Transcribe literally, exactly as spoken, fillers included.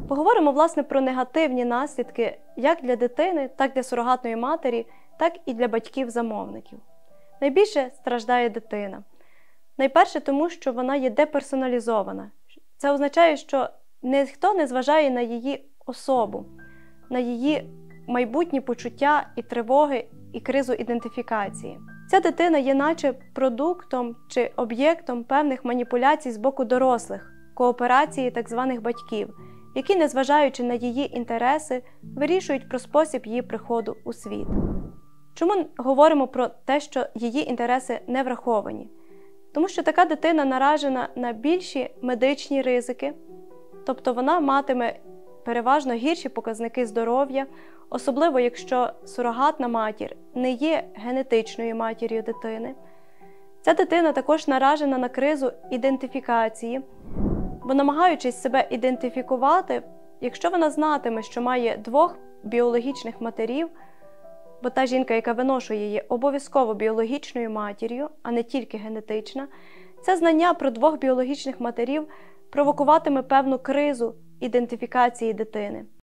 Поговоримо, власне, про негативні наслідки як для дитини, так і для сурогатної матері, так і для батьків-замовників. Найбільше страждає дитина. Найперше тому, що вона є деперсоналізована. Це означає, що ніхто не зважає на її особу, на її майбутні почуття і тривоги, і кризу ідентифікації. Ця дитина є наче продуктом чи об'єктом певних маніпуляцій з боку дорослих, кооперації так званих батьків, які, незважаючи на її інтереси, вирішують про спосіб її приходу у світ. Чому говоримо про те, що її інтереси не враховані? Тому що така дитина наражена на більші медичні ризики, тобто вона матиме переважно гірші показники здоров'я, особливо якщо сурогатна матір не є генетичною матір'ю дитини. Ця дитина також наражена на кризу ідентифікації, бо, намагаючись себе ідентифікувати, якщо вона знатиме, що має двох біологічних матерів, бо та жінка, яка виношує, є обов'язково біологічною матір'ю, а не тільки генетична, це знання про двох біологічних матерів провокуватиме певну кризу ідентифікації дитини.